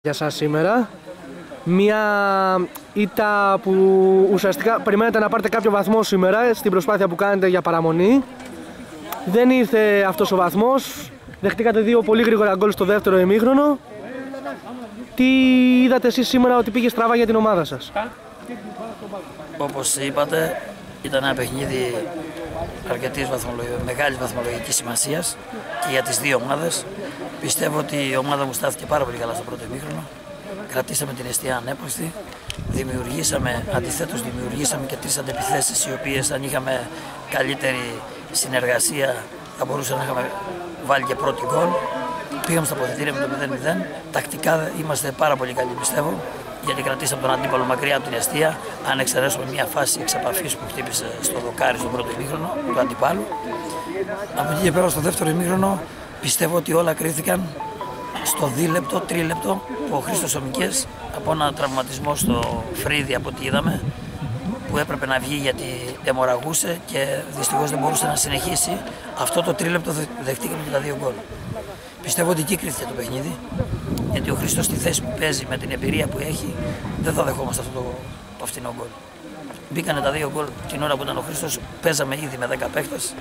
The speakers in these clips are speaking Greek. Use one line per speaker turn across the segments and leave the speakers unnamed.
Για σας σήμερα. Μια ήττα που ουσιαστικά περιμένετε να πάρετε κάποιο βαθμό σήμερα στην προσπάθεια που κάνετε για παραμονή. Δεν ήρθε αυτός ο βαθμός. Δεχτήκατε δύο πολύ γρήγορα γκολ στο δεύτερο ημίχρονο. Τι είδατε εσείς σήμερα ότι πήγε στραβά για την ομάδα σας?
Όπως είπατε, ήταν ένα παιχνίδι μεγάλης βαθμολογικής σημασίας και για τις δύο ομάδες. Πιστεύω ότι η ομάδα μου στάθηκε πάρα πολύ καλά στο πρώτο ημίχρονο. Κρατήσαμε την εστία ανέπροστη. Αντιθέτως δημιουργήσαμε και τρεις αντεπιθέσεις, οι οποίες αν είχαμε καλύτερη συνεργασία θα μπορούσαμε να είχαμε βάλει και πρώτη γκολ. Πήγαμε στα αποδυτήρια με το 0-0. Τακτικά είμαστε πάρα πολύ καλοί, πιστεύω, γιατί κρατήσαμε τον αντίπαλο μακριά από την εστία. Αν εξαιρέσουμε μια φάση εξ επαφής που χτύπησε στο δοκάρι στο πρώτο ημίχρονο του αντιπάλου. Από εκεί και πέρα στο δεύτερο ημίχρονο πιστεύω ότι όλα κρίθηκαν στο δίλεπτο, τρίλεπτο που ο Χρήστος Ομικές από ένα τραυματισμό στο φρύδι από ό,τι είδαμε, που έπρεπε να βγει γιατί αιμορραγούσε και δυστυχώς δεν μπορούσε να συνεχίσει. Αυτό το τρίλεπτο δεχτήκαμε και τα δύο γκολ. Πιστεύω ότι εκεί κρίθηκε το παιχνίδι, γιατί ο Χρήστος στη θέση που παίζει με την εμπειρία που έχει δεν θα δεχόμαστε αυτό το φθηνό γκολ. Μπήκανε τα δύο γκολ την ώρα που ήταν ο Χρήστος, παίζαμε ήδη με 10 παίκτες,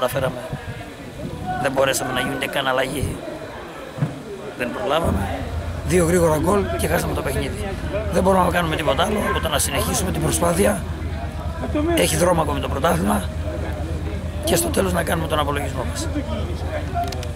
δεν μπορέσαμε να γίνει καν αλλαγή. Δεν προλάβαμε. Δύο γρήγορα γκολ και χάσαμε το παιχνίδι. Δεν μπορούμε να κάνουμε τίποτα άλλο από το να συνεχίσουμε την προσπάθεια. Έχει δρόμο ακόμη το πρωτάθλημα και στο τέλος να κάνουμε τον απολογισμό μας.